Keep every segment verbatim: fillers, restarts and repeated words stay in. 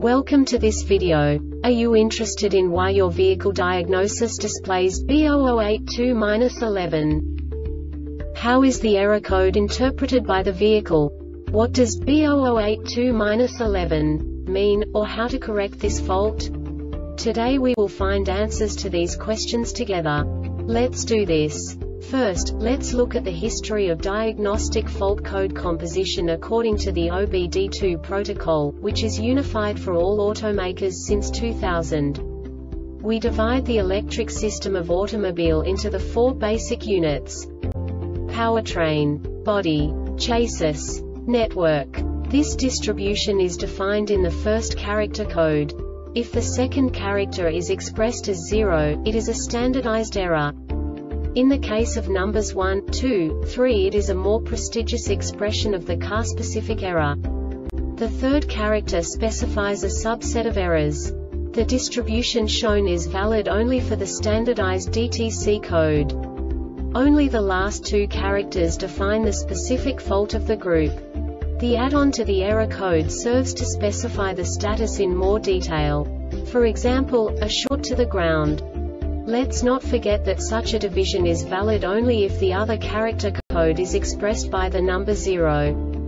Welcome to this video. Are you interested in why your vehicle diagnosis displays B zero zero eight two dash eleven? How is the error code interpreted by the vehicle? What does B zero zero eight two dash eleven mean, or how to correct this fault? Today we will find answers to these questions together. Let's do this. First, let's look at the history of diagnostic fault code composition according to the O B D two protocol, which is unified for all automakers since two thousand. We divide the electric system of automobile into the four basic units: powertrain, body, chassis, network. This distribution is defined in the first character code. If the second character is expressed as zero, it is a standardized error. In the case of numbers one, two, three, it is a more prestigious expression of the car-specific error. The third character specifies a subset of errors. The distribution shown is valid only for the standardized D T C code. Only the last two characters define the specific fault of the group. The add-on to the error code serves to specify the status in more detail. For example, a short to the ground. Let's not forget that such a division is valid only if the other character code is expressed by the number zero.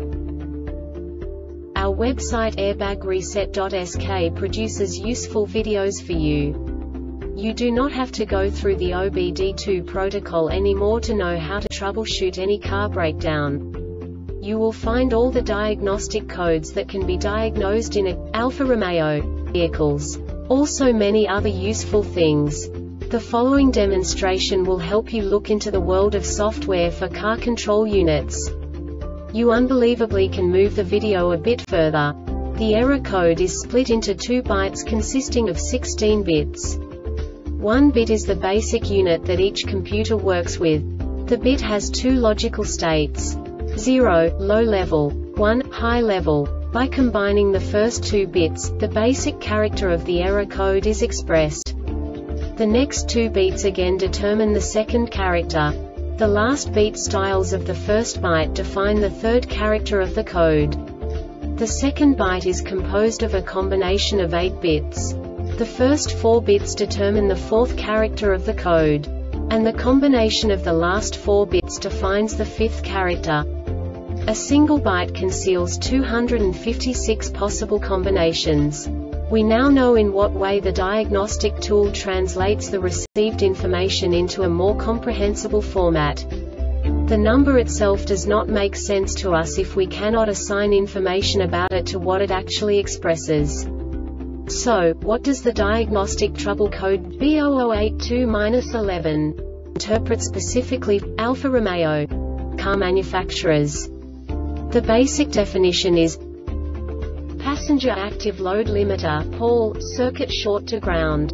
Our website airbag reset dot S K produces useful videos for you. You do not have to go through the O B D two protocol anymore to know how to troubleshoot any car breakdown. You will find all the diagnostic codes that can be diagnosed in a Alfa Romeo vehicles. Also many other useful things. The following demonstration will help you look into the world of software for car control units. You unbelievably can move the video a bit further. The error code is split into two bytes consisting of sixteen bits. One bit is the basic unit that each computer works with. The bit has two logical states: zero, low level, one, high level. By combining the first two bits, the basic character of the error code is expressed. The next two beats again determine the second character. The last beat styles of the first byte define the third character of the code. The second byte is composed of a combination of eight bits. The first four bits determine the fourth character of the code. And the combination of the last four bits defines the fifth character. A single byte conceals two hundred fifty-six possible combinations. We now know in what way the diagnostic tool translates the received information into a more comprehensible format. The number itself does not make sense to us if we cannot assign information about it to what it actually expresses. So, what does the diagnostic trouble code B zero zero eight two dash eleven interpret specifically for Alfa Romeo car manufacturers? The basic definition is passenger active load limiter (P A L) circuit short to ground.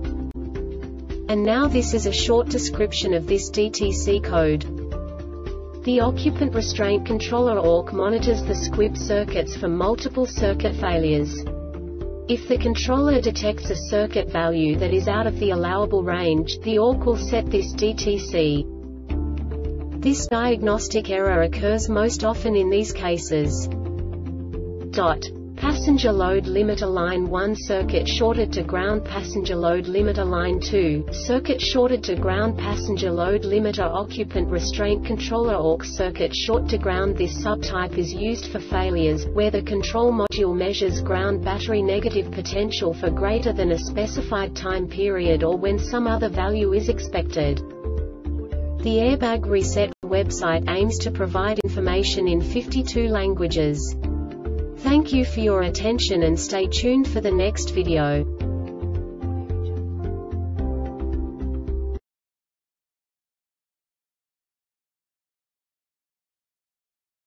And now this is a short description of this D T C code. The occupant restraint controller O R C monitors the squib circuits for multiple circuit failures. If the controller detects a circuit value that is out of the allowable range, the O R C will set this D T C. This diagnostic error occurs most often in these cases. Dot. Passenger load limiter line one circuit shorted to ground. Passenger load limiter line two circuit shorted to ground. Passenger load limiter occupant restraint controller O R C circuit short to ground. This subtype is used for failures where the control module measures ground battery negative potential for greater than a specified time period or when some other value is expected. The Airbag Reset website aims to provide information in fifty-two languages. Thank you for your attention and stay tuned for the next video.